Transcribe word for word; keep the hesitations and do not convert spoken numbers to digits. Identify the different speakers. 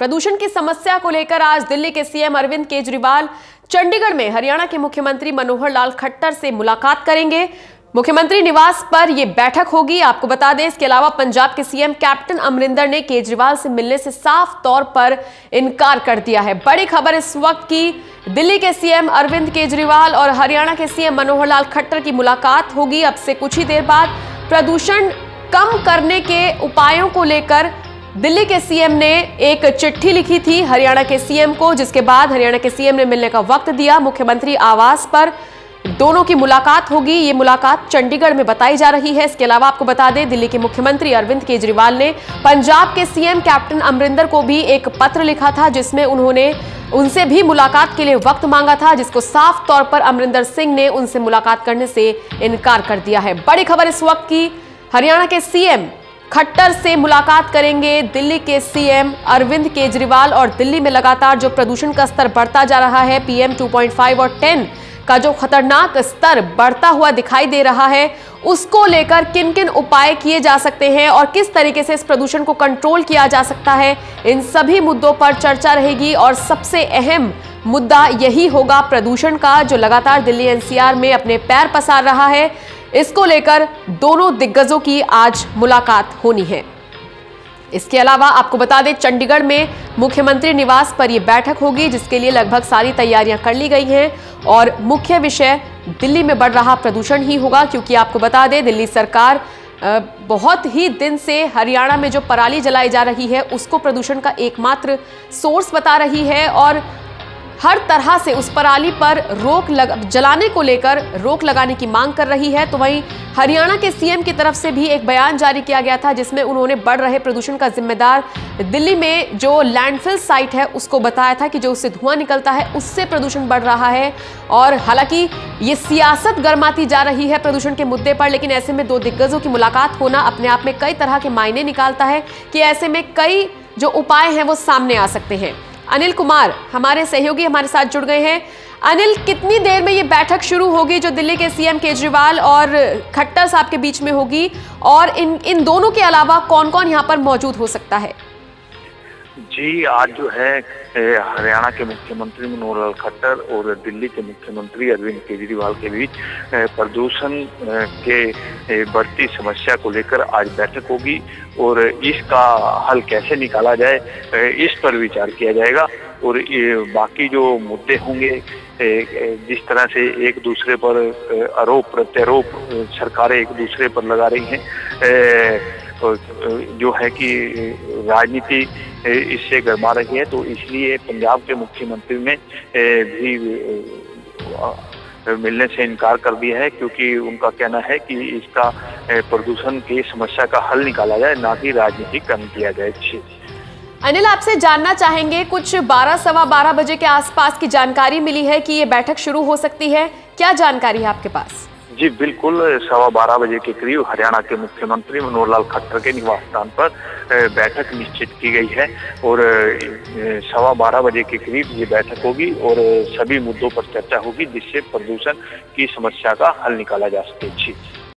Speaker 1: प्रदूषण की समस्या को लेकर आज दिल्ली के सीएम अरविंद केजरीवाल चंडीगढ़ में हरियाणा के मुख्यमंत्री मनोहर लाल खट्टर से मुलाकात करेंगे। मुख्यमंत्री निवास पर यह बैठक होगी। आपको बता दें, इसके अलावा पंजाब के सीएम कैप्टन अमरिंदर ने केजरीवाल से मिलने से साफ तौर पर इनकार कर दिया है। बड़ी खबर इस वक्त की, दिल्ली के सीएम अरविंद केजरीवाल और हरियाणा के सीएम मनोहर लाल खट्टर की मुलाकात होगी। अब से कुछ ही देर बाद प्रदूषण कम करने के उपायों को लेकर दिल्ली के सीएम ने एक चिट्ठी लिखी थी हरियाणा के सीएम को, जिसके बाद हरियाणा के सीएम ने मिलने का वक्त दिया। मुख्यमंत्री आवास पर दोनों की मुलाकात होगी। ये मुलाकात चंडीगढ़ में बताई जा रही है। इसके अलावा आपको बता दें, दिल्ली के मुख्यमंत्री अरविंद केजरीवाल ने पंजाब के सीएम कैप्टन अमरिंदर को भी एक पत्र लिखा था, जिसमें उन्होंने उनसे भी मुलाकात के लिए वक्त मांगा था, जिसको साफ तौर पर अमरिंदर सिंह ने उनसे मुलाकात करने से इनकार कर दिया है। बड़ी खबर इस वक्त की, हरियाणा के सीएम खट्टर से मुलाकात करेंगे दिल्ली के सीएम अरविंद केजरीवाल। और दिल्ली में लगातार जो प्रदूषण का स्तर बढ़ता जा रहा है, पीएम टू पॉइंट फाइव और टेन का जो खतरनाक स्तर बढ़ता हुआ दिखाई दे रहा है, उसको लेकर किन किन उपाय किए जा सकते हैं और किस तरीके से इस प्रदूषण को कंट्रोल किया जा सकता है, इन सभी मुद्दों पर चर्चा रहेगी। और सबसे अहम मुद्दा यही होगा प्रदूषण का, जो लगातार दिल्ली एनसीआर में अपने पैर पसार रहा है। इसको लेकर दोनों दिग्गजों की आज मुलाकात होनी है। इसके अलावा आपको बता दें, चंडीगढ़ में मुख्यमंत्री निवास पर यह बैठक होगी, जिसके लिए लगभग सारी तैयारियां कर ली गई हैं। और मुख्य विषय दिल्ली में बढ़ रहा प्रदूषण ही होगा, क्योंकि आपको बता दें, दिल्ली सरकार बहुत ही दिन से हरियाणा में जो पराली जलाई जा रही है, उसको प्रदूषण का एकमात्र सोर्स बता रही है और हर तरह से उस पराली पर रोक लग जलाने को लेकर रोक लगाने की मांग कर रही है। तो वहीं हरियाणा के सीएम की तरफ से भी एक बयान जारी किया गया था, जिसमें उन्होंने बढ़ रहे प्रदूषण का जिम्मेदार दिल्ली में जो लैंडफिल साइट है उसको बताया था कि जो उससे धुआं निकलता है उससे प्रदूषण बढ़ रहा है। और हालांकि ये सियासत गरमाती जा रही है प्रदूषण के मुद्दे पर, लेकिन ऐसे में दो दिग्गजों की मुलाकात होना अपने आप में कई तरह के मायने निकालता है कि ऐसे में कई जो उपाय हैं वो सामने आ सकते हैं। अनिल कुमार हमारे सहयोगी हमारे साथ जुड़ गए हैं। अनिल, कितनी देर में ये बैठक शुरू होगी जो दिल्ली के सीएम केजरीवाल और खट्टर साहब के बीच में होगी, और इन इन दोनों के अलावा कौन कौन यहाँ पर मौजूद हो सकता है?
Speaker 2: जी, आज जो है हरियाणा के मुख्यमंत्री मनोहर लाल खट्टर और दिल्ली के मुख्यमंत्री अरविंद केजरीवाल के बीच प्रदूषण के बढ़ती समस्या को लेकर आज बैठक होगी और इसका हल कैसे निकाला जाए इस पर विचार किया जाएगा। और ये बाकी जो मुद्दे होंगे, जिस तरह से एक दूसरे पर आरोप प्रत्यारोप सरकारें एक दूसरे पर लगा रही हैं, जो है कि राजनीति इससे गरमा रही है, तो इसलिए पंजाब के मुख्यमंत्री ने भी मिलने से इनकार कर दिया है, क्योंकि उनका कहना है कि इसका प्रदूषण की समस्या का हल निकाला जाए, ना कि राजनीतिकरण किया जाए।
Speaker 1: अनिल, आपसे जानना चाहेंगे, कुछ बारह सवा बारह बजे के आसपास की जानकारी मिली है कि ये बैठक शुरू हो सकती है, क्या जानकारी है आपके पास?
Speaker 2: जी बिल्कुल, सवा बारह बजे के करीब हरियाणा के मुख्यमंत्री मनोहर लाल खट्टर के निवास स्थान पर बैठक निश्चित की गई है और सवा बारह बजे के करीब ये बैठक होगी और सभी मुद्दों पर चर्चा होगी, जिससे प्रदूषण की समस्या का हल निकाला जा सके। जी।